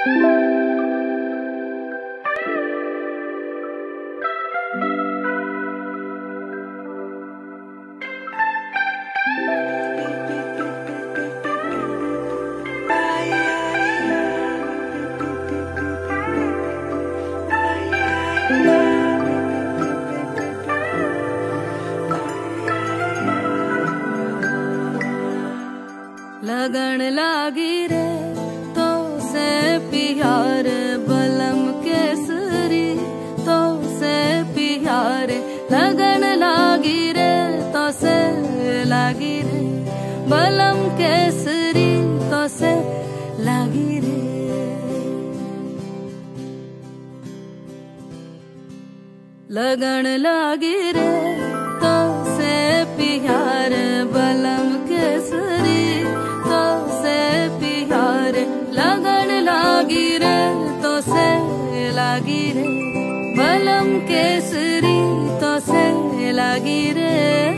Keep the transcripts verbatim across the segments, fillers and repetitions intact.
लगन लागी रे तो से प्यार बलम केसरी तो से प्यार लगन लागी रे तो से लागी रे बलम केसरी तो से लागी रे लगन लागी रे तो से प्यार बलम केसरी तो से प्यार लगन लागी रे तो से लागी रे बलम केसरी तो से लागी रे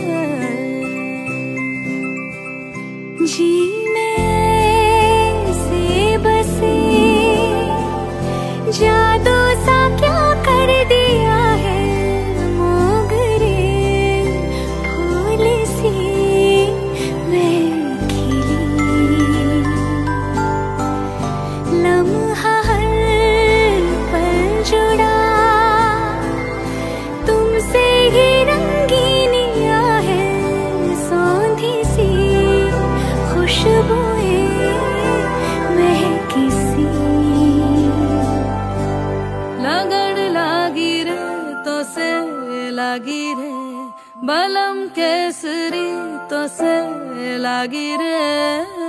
जी में से बसे जादू सा क्या कर दिया है मोगरे फूल सी मैं खिली लम्हा हर पल जुड़ा तुमसे ही रंगीनिया है सौंधी सी खुशबुएं महकी सी लगन लागी रे तो से लागी रे बलम केसरी तो से लागी रे।